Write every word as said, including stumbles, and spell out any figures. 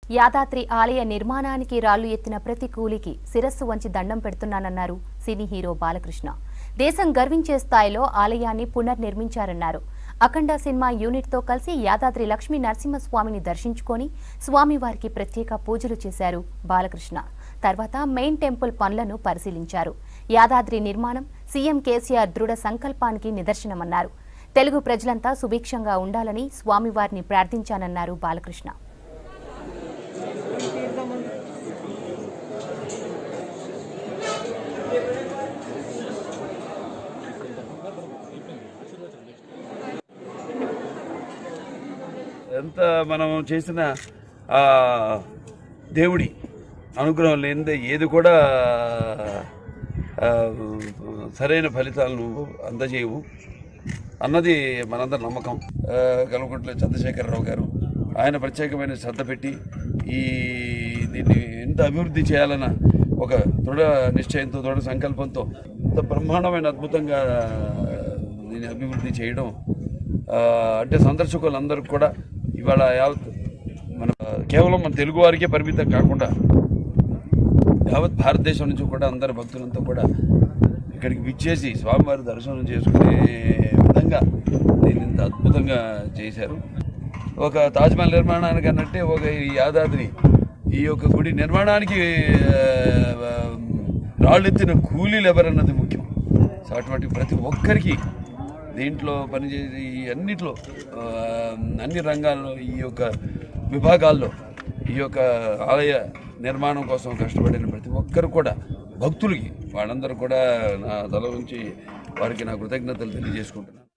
యాదాద్రి ఆలయ నిర్మాణానికి రాళ్లు ఎత్తిన ప్రతి కూలికి శిరస్సు వంచి దండం పెడుతున్నానన్నారు సినీ హీరో బాలకృష్ణ. దేశం గర్వించే స్థాయిలో ఆలయాన్ని పునర్నిర్మించారన్నారు. అఖండ సినిమా యూనిట్ తో కలిసి యాదాద్రి లక్ష్మీ నరసింహస్వామిని దర్శించుకొని స్వామివారికి ప్రత్యేక పూజలు చేశారు బాలకృష్ణ. తర్వాత మెయిన్ టెంపుల్ పనులను పరిశీలించారు. యాదాద్రి నిర్మాణం సీఎం కేసీఆర్ దృఢ సంకల్పానికి నిదర్శనమన్నారు. తెలుగు ప్రజలంతా సుభిక్షంగా ఉండాలని స్వామివారిని ప్రార్థించానన్నారు బాలకృష్ణ. ఎంత మనం చేసిన ఆ దేవుడి అనుగ్రహం లేనిదే ఏది కూడా సరైన ఫలితాలను అందజేయవు అన్నది మనందరి నమ్మకం. కల్వకుంట్ల చంద్రశేఖరరావు గారు ఆయన ప్రత్యేకమైన శ్రద్ధ పెట్టి ఈ దీన్ని ఎంత అభివృద్ధి చేయాలన్న ఒక దృఢ నిశ్చయంతో దృఢ సంకల్పంతో ఇంత బ్రహ్మాండమైన అద్భుతంగా దీన్ని అభివృద్ధి చేయడం అంటే సందర్శకులందరికీ కూడా ఇవాళ యావత్ మన కేవలం మన తెలుగు వారికే పరిమితం కాకుండా యావత్ భారతదేశం నుంచి కూడా అందరి భక్తులంతా కూడా ఇక్కడికి విచ్చేసి స్వామివారి దర్శనం చేసుకునే విధంగా దీన్ని ఇంత అద్భుతంగా చేశారు. ఒక తాజ్మహల్ నిర్మాణానికి అన్నట్టే ఒక ఈ యాదాద్రి ఈ యొక్క గుడి నిర్మాణానికి రాళ్ళెత్తిన కూలీలు ఎవరన్నది ముఖ్యం. సో అటువంటి ప్రతి ఒక్కరికి దీంట్లో పనిచేసే ఈ అన్నిట్లో అన్ని రంగాల్లో ఈ యొక్క విభాగాల్లో ఈ యొక్క ఆలయ నిర్మాణం కోసం కష్టపడిన ప్రతి ఒక్కరు కూడా భక్తులకి వాళ్ళందరూ కూడా నా తల నుంచి వారికి నా కృతజ్ఞతలు తెలియజేసుకుంటున్నాను.